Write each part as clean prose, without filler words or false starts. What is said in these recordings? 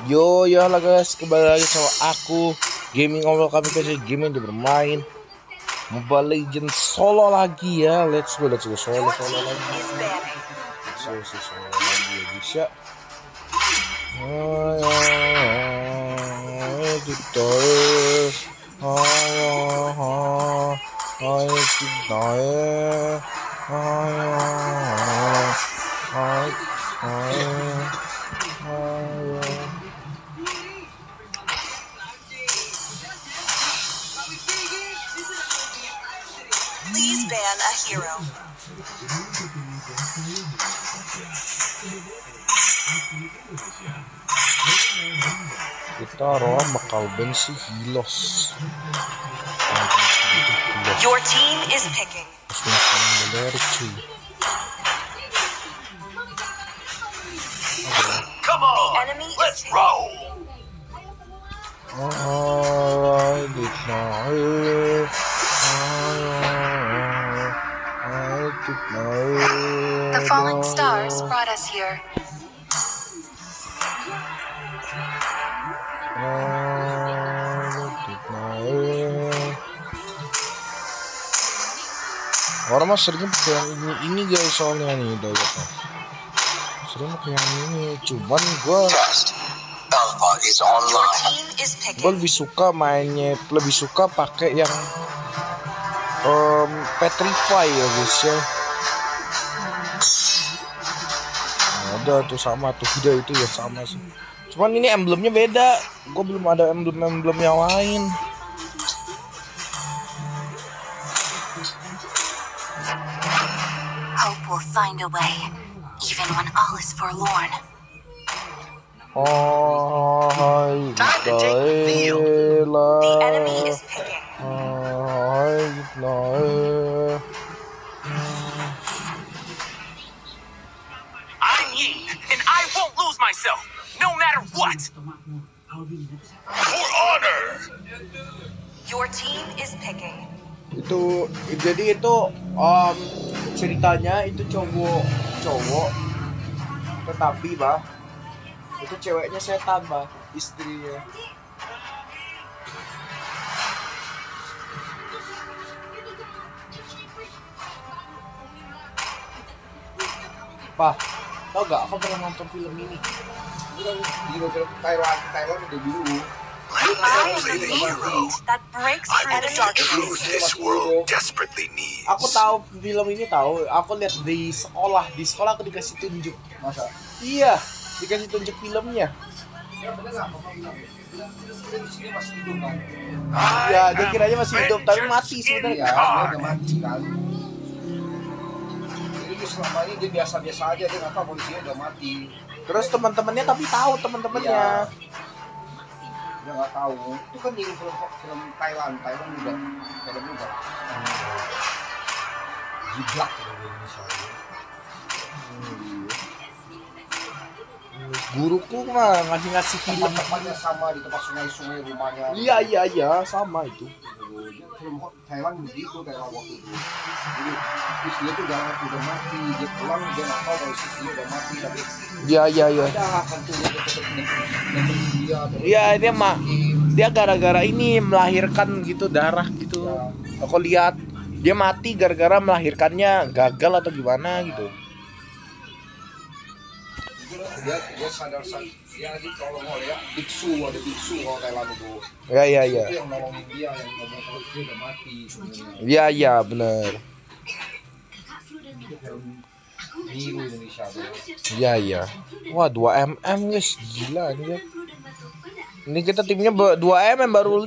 Yo halo guys, kembali lagi sama aku Gaming Ngobrol Kami Kasih Gaming di bermain Mobile Legends solo lagi ya. Let's go solo lagi. Solo lagi ya bisa. Please ban a hero. Kita roh bakal ban si Hilos. Your team is picking. Come on, The enemy let's is picking. roll. The falling stars brought us here. Orang mah sering pakai yang ini guys, soalnya nih dayanya sering pakai yang ini, cuman gue Alpha is Your online. team is gue picking. lebih suka pakai yang Petrify ya guys ya. Nah, ada tuh sama tuh video itu ya sama sih, cuman ini emblemnya beda. Gue belum ada emblem yang lain. Hope will find a way, even when all is forlorn. Time to take the field. The enemy is picking. I'm Yi, and I won't lose myself, no matter what. For honor. Your team is picking. Itu jadi itu ceritanya itu cowok tetapi bah itu ceweknya setan bah, istrinya. Pak, tau gak aku pernah nonton film ini? Itu kan di Thailand udah dulu. I am the hero that breaks through the darkness. This world desperately needs. Aku tahu film ini, tahu. Aku lihat di sekolah aku dikasih tunjuk. Masa? Iya, dikasih tunjuk filmnya. Ya, dia kiranya masih hidup tapi mati sebenarnya. Dia udah mati kan. Jadi selama ini dia biasa-biasa aja, dia nggak tahu polisinya udah mati. Terus teman-temannya tapi tahu teman-temannya. Dia nggak tahu. Itu kan di film Thailand juga. Film juga. Jiblak di Indonesia. Guruku mah ngasih film. Tempatnya sama di tempat sungai-sungai rumahnya. Iya, sama itu. Film Thailand begitu Thailand waktu itu. Jadi istrinya tuh udah mati. Dia pulang dia nggak tahu kalau istrinya udah mati. Tapi Iya. ada hantu dia tetap dia. Iya, dia gara-gara ini melahirkan gitu, darah gitu. Aku lihat dia mati gara-gara melahirkannya gagal atau gimana gitu. Dia sadar dia ditolong oleh biksu, ada biksu kalau Thailand itu. Iya. Itu yang nolongin dia, yang ngomong kalau dia udah mati sebenarnya. Iya, bener. Itu film biru Indonesia tuh. Iya. Wah, 2mm guys, gila nih. Ini kita timnya 2mm baru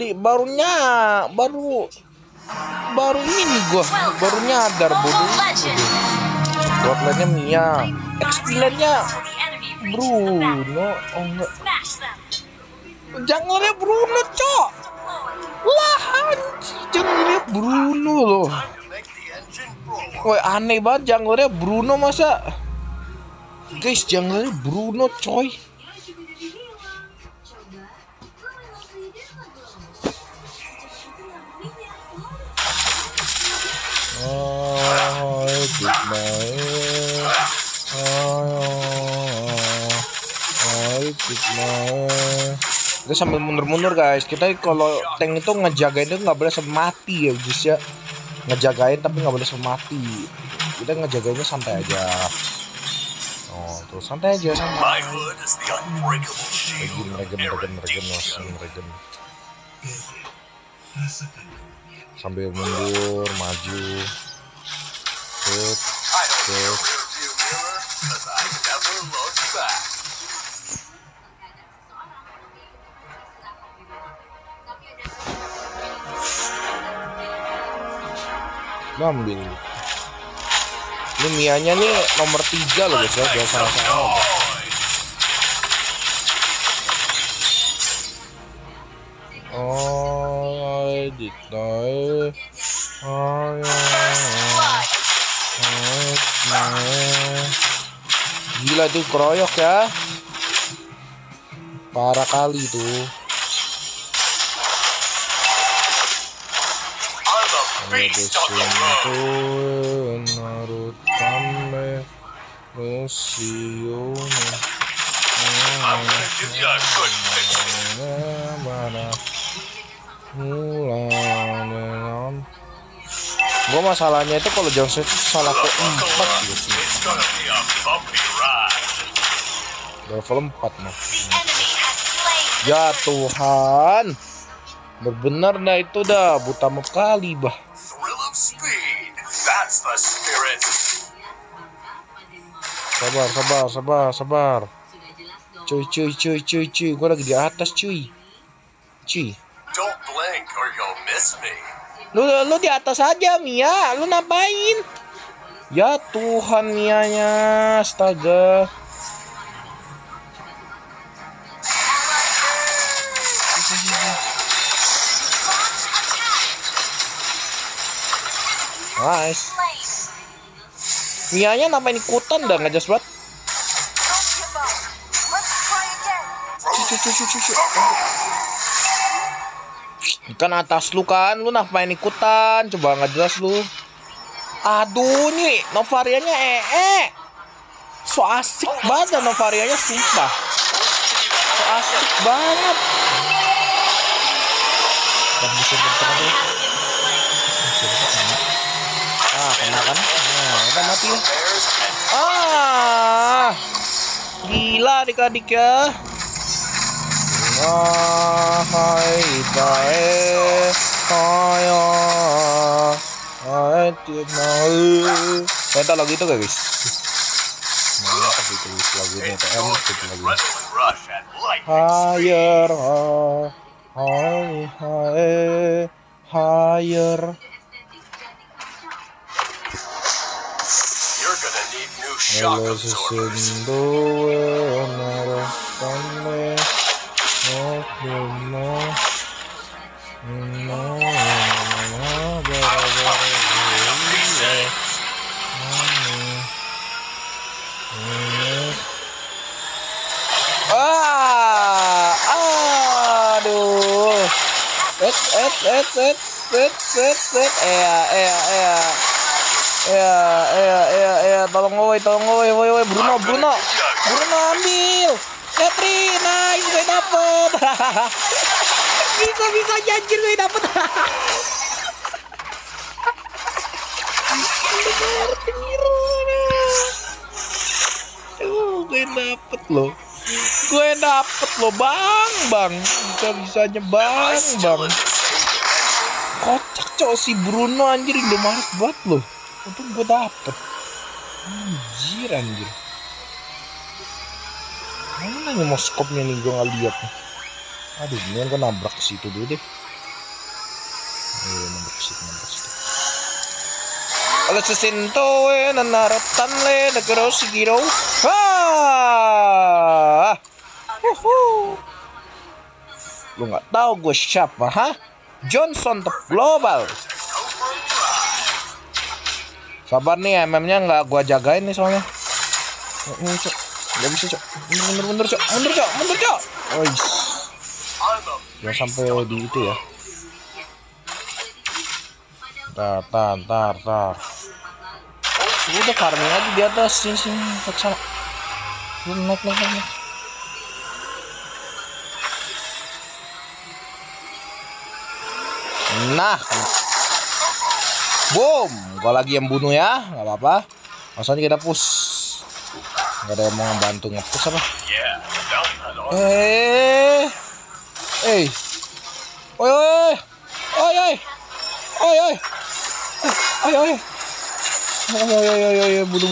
ini gua baru nyadar bodoh. Botlandnya Mia, X-Landnya Bruno. Oh enggak, junglernya Bruno cok. Lah anjir, junglernya Bruno loh. Woi, aneh banget junglernya Bruno masa. Guys, junglernya Bruno coy. Kita sambil mundur-mundur guys. Kita kalau tank itu ngejagain itu nggak boleh mati ya guys ya. Ngejagain tapi nggak boleh mati. Kita ngejagainnya santai aja. Oh tuh santai aja santai. Regen. Sambil mundur maju. Ambil ini Mianya nih nomor 3 loh guys ya, jangan salah-salah. Gila tuh keroyok ya, parah kali tuh. Gue masalahnya itu kalau Johnson itu salah ke-4 gitu. Level 4 mah. Ya Tuhan, benar dah itu dah buta kali bah. Sabar. Cuy, gua lagi di atas cuy. Lu di atas aja Mia, lu ngapain? Ya Tuhan Mianya, astaga. Nice. Mianya ngapain ikutan dah nggak jelas banget. Kan atas lu kan, lu ngapain ikutan? Coba nggak jelas lu. Aduh nih Novarianya so asik banget Novarianya sumpah. So asik banget. Kena kan? Nah, udah mati. Gila adik-adik ya. Kita lagu itu guys. Mantap itu lagunya TM itu lagi. Higher. Aduh. Tolong woi Bruno ambil. Catherine, nice, gue dapet. bisa anjir gue dapet. Gue dapet loh bang. Bisa-bisanya bang. Kocak cowok si Bruno anjir, Indomaret banget loh. Untung gue dapet. Anjir. Mana nih moskopnya nih, gue nggak lihat nih. Aduh, ini gue nabrak ke situ dulu deh. Nabrak ke situ. Kalau sesinto nanarotan le negara sigiro. Lu nggak tahu gue siapa, Johnson Top Global. Sabar nih, MM-nya nggak gue jagain nih soalnya. Gak bisa cok. Mundur cok. Jangan sampai di itu ya. Tar. Udah farming aja di atas sini ke sana. Naik. Nah, boom, gua lagi yang bunuh ya, nggak apa-apa. Langsung aja kita push. Nggak ada yang mau bantu nge-push apa? Oi, oi, oi, oi, oi, oi, oi, oi, bunuh.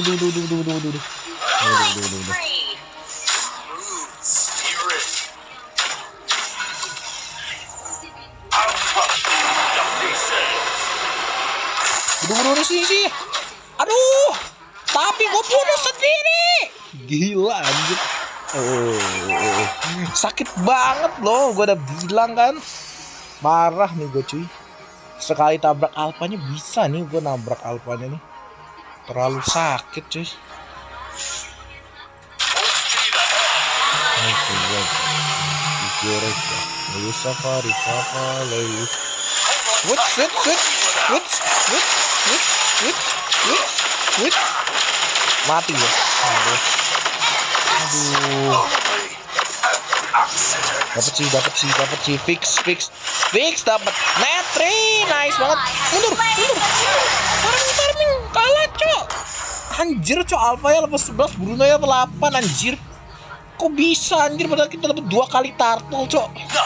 Bunuh sih. Aduh, tapi gue bunuh sendiri. Gila anjir. Sakit banget loh, gue udah bilang kan. Marah nih gue cuy. Sekali tabrak alpanya bisa nih gue nabrak alpanya nih. Terlalu sakit cuy. Safari. Mati ya. Aduh. Dapat sih. Fix dapat. Netri, nice banget. Mundur. Farming kalah, Cok. Anjir, Cok, Alpha ya level 11, Bruno ya level 8 anjir. Kok bisa anjir, padahal kita dapat 2 kali turtle, Cok.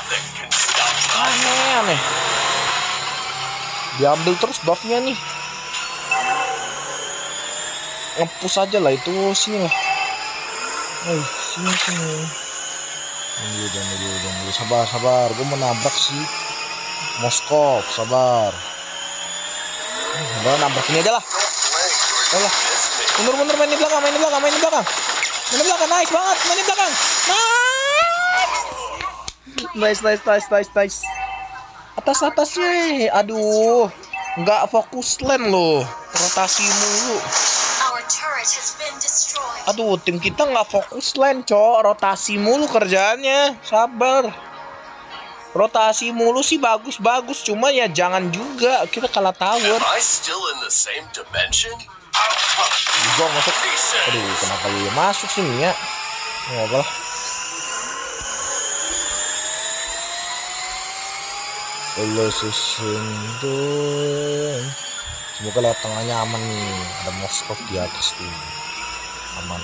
Aneh. Diambil terus buffnya nih. Nge-push aja lah itu sini lah. Sini. Jangan sabar. Gue mau nabrak sih. Moskov, sabar. Udah nabrak ini aja lah. Mundur main di belakang. Nice banget, main di belakang. Nice. Atasnya. Aduh. Nggak fokus lane loh. Rotasi mulu. Aduh, tim kita nggak fokus lane, Cok. Rotasi mulu kerjaannya. Sabar. Rotasi mulu sih bagus, cuma ya jangan juga kita kalah tower. Bisa masuk. Aduh, kenapa lu masuk sih ya? Nggak apa lah. Semoga lewat tengahnya aman nih. Ada Moskov di atas tuh. Aman.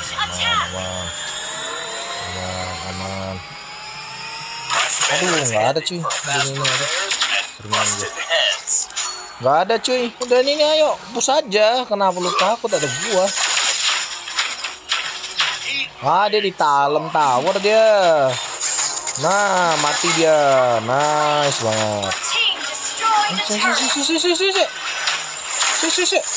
Aduh, nggak ada cuy. Nggak ada cuy. Udah ini ayo push aja. Kenapa lu takut, ada gua? Dia di dalam tower dia. Nah, mati dia. Nice banget. Si.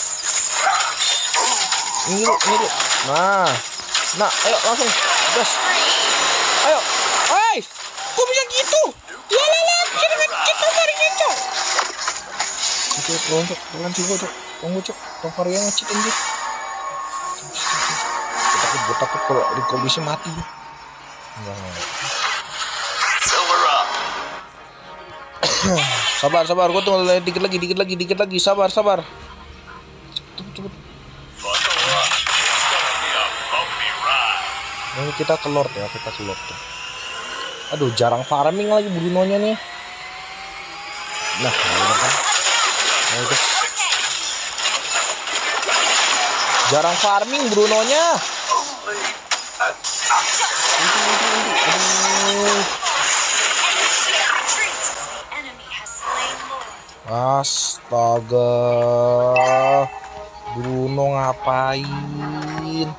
Ini dulu. Nah, ayo langsung. Gas. Ayo. Kok bisa gitu? Lalah, kita mari gitu. Loncat, Tong varian ngecit anjir. Gue takut kalau di kondisi mati. Enggak. Sabar, gue tunggu dikit lagi. Sabar. Cepet. Ini kita ke Lord ya, Aduh, jarang farming lagi Bruno-nya nih. Nah, kan. Itu. Jarang farming Bruno-nya. Astaga. Bruno ngapain?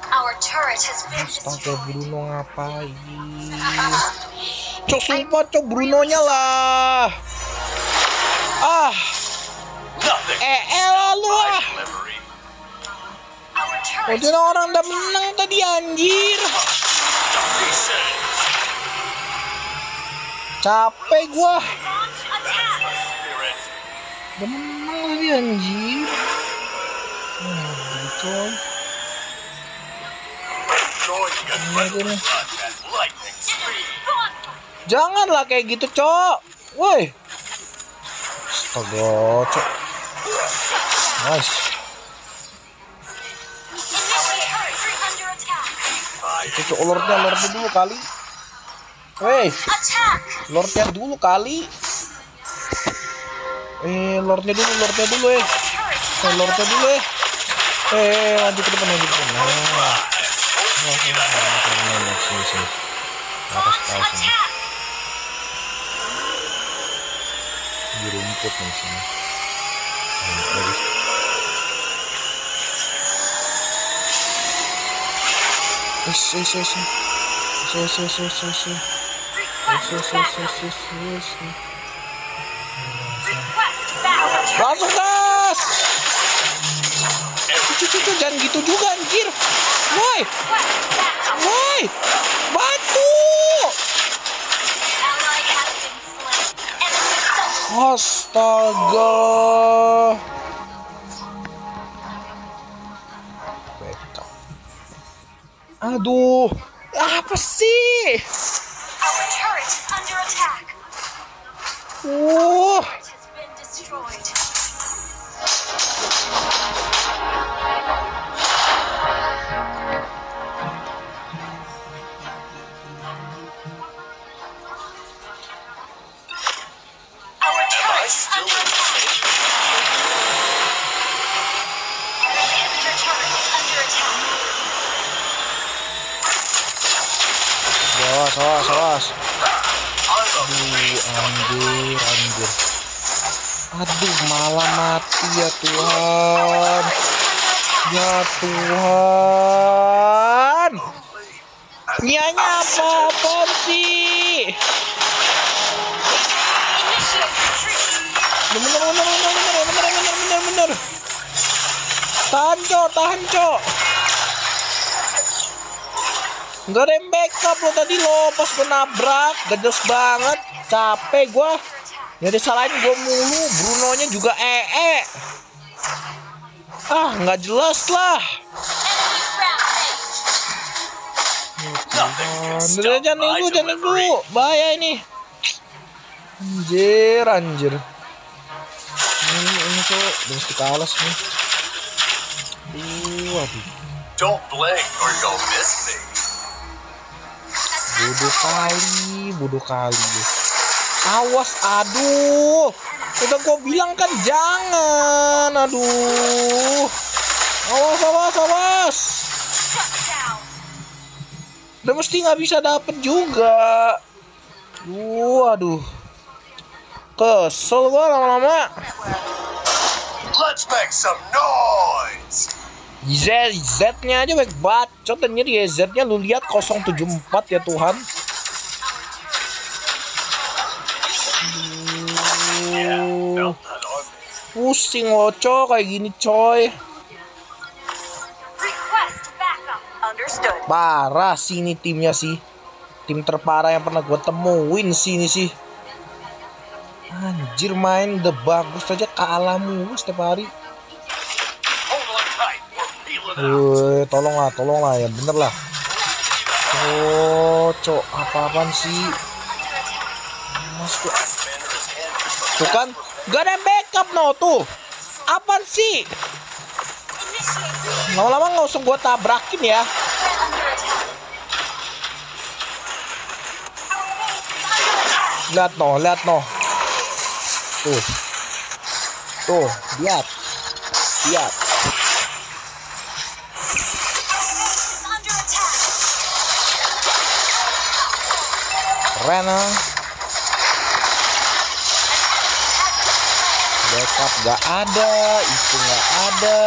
Cok, sumpah Cok, Bruno-nya lah. Lu ah. Udah orang udah menang tadi anjir. Capek gua. Udah menang tadi anjir. Coy. Janganlah kayak gitu, Cok. Woi. Astaga, Cok. Nice. Cok, lordnya dulu kali. Woi. Lordnya dulu kali. Lordnya dulu Lordnya dulu lanjut ke depan nah sini atas sini di rumput nih sini langsung gas. Cucu jangan gitu juga anjir. Woi. Batu. Astaga. Backup. Aduh. Apa sih? Awas. Anjir. Aduh, malah mati ya Tuhan. Ya Tuhan. Nianya apa sih? Bener. Tahan, Cok. Nggak ada yang backup lo tadi lo pas menabrak, gadas banget, capek gua. Ya disalahin gua mulu, Bruno-nya juga nggak jelas lah. Jangan dulu, bahaya ini. Anjir. Ini tuh mesti kalah nih. Waduh. Don't blink or you'll miss me. Bodoh kali lu. Awas, aduh. Udah gua bilang kan jangan. Aduh. Awas. Udah mesti nggak bisa dapet juga. Aduh. Kesel gua lama-lama. Let's make some noise. Z-nya aja baik bacot dan jadi Z-nya lu lihat 074 ya Tuhan. Pusing lo kayak gini coy. Parah sih ini timnya sih. Tim terparah yang pernah gue temuin sini sih. Anjir main udah bagus aja kalah mulu setiap hari. Tolonglah ya bener lah. Cok, apaan sih? Mas tuh kan gak ada backup tuh. Apaan sih? Lama-lama nggak usah gua tabrakin ya. Lihat Tuh, lihat. Keren backup gak ada, itu gak ada.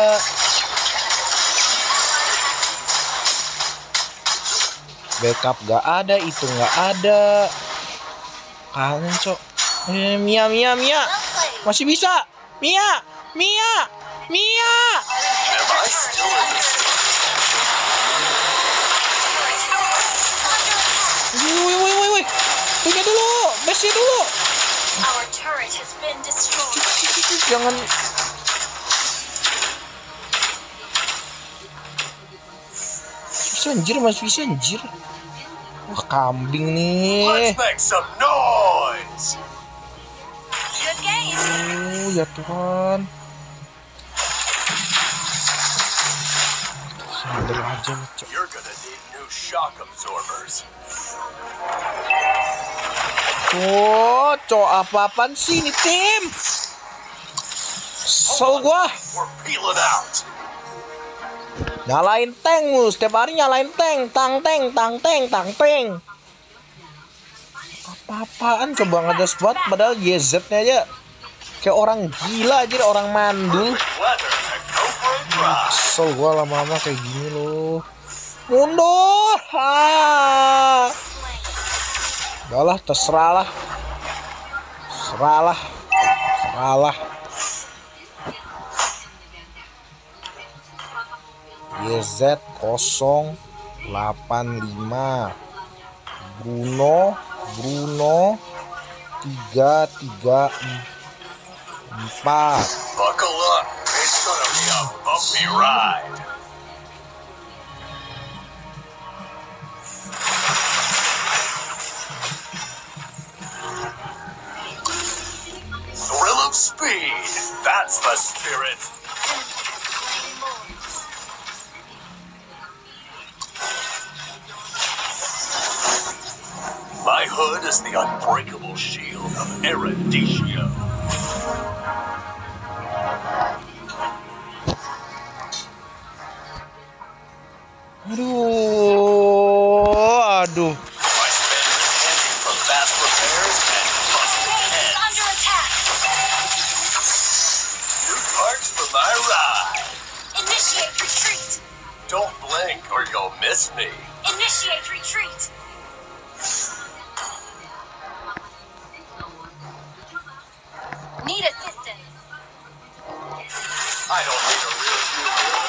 Backup gak ada, itu gak ada. Kangen Cok. Mia masih bisa. Mia. Woi. Tunggu dulu, base dulu. Jangan. Masih bisa anjir. Wah, kambing nih. Let's make some noise. Ya Tuhan. Sambil aja Cok. You're gonna need new shock absorbers. Cok, apaan sih ini tim? Kesel gua. We're peeling out. Nyalain tank lu, setiap hari nyalain tank, tang tank. Apa-apaan coba ngegas buat, padahal GZ-nya aja kayak orang gila aja, orang mandul. Weather and go for a drive. Kesel gua lama-lama kayak gini loh. Mundur. Udahlah, terserah lah. YZ 085 Bruno 334. Buckle up. It's gonna be a bumpy ride. Thrill of speed. That's the spirit. My hood is the unbreakable shield of Eruditio. Aduh. My spend is handy for fast repairs and busted heads. Under attack. New parts for my ride. Initiate retreat. Don't blink or you'll miss me. Initiate retreat. Need assistance. I don't need a rear view mirror.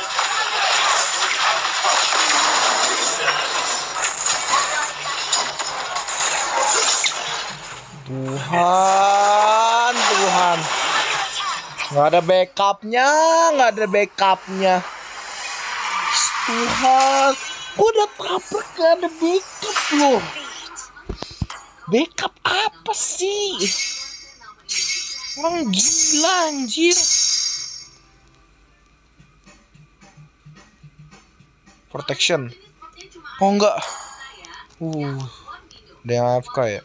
Tuhan. Nggak ada backupnya. Tuhan, gua udah tabrak gak ada backup loh. Backup apa sih? Orang gila anjir. Protection. Oh enggak. Ada yang AFK ya.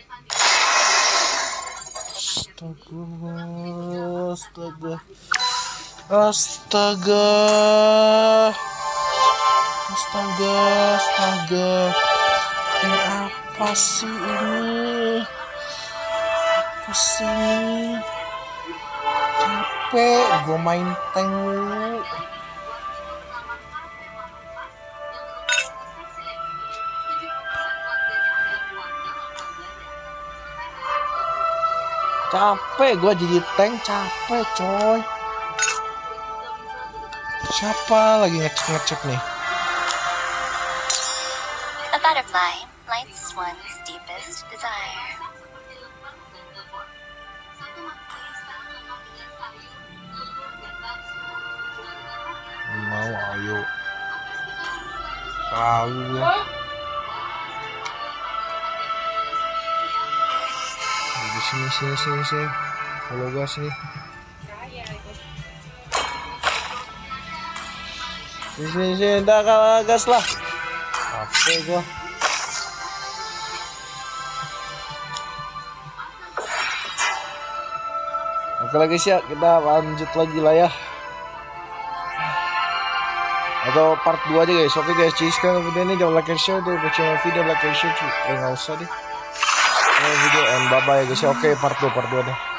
Astaga. Ini apa sih ini? Capek gue main tank mulu. Capek gue jadi tank, capek coy. Siapa lagi ngecek nih? A butterfly lights one's deepest desire. Mau ayo. Selalu ya. Di sini. Kalau gas nih. Sini, dah kalah gas lah. Capek gua. Oke lagi sih, kita lanjut lagi lah ya. Atau part 2 aja guys. Oke guys, jadi sekarang video ini jangan like and share tuh, channel video like and share nggak usah deh. Video and bye bye guys. Oke, part 2 deh.